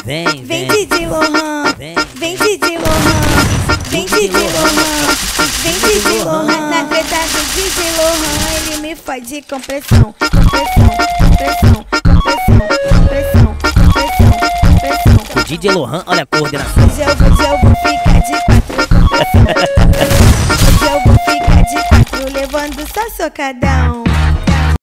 Vem Didi Lohan, vem Didi Lohan, vem Didi Lohan, vem Didi Lohan. Na treta do Didi Lohan, ele me fode com pressão, com pressão, com pressão, com pressão, com pressão, com pressão, com pressão. O Didi Lohan, olha a coordenação. Hoje eu vou ficar de quatro com pressão. Hoje eu vou ficar de quatro levando só socadão.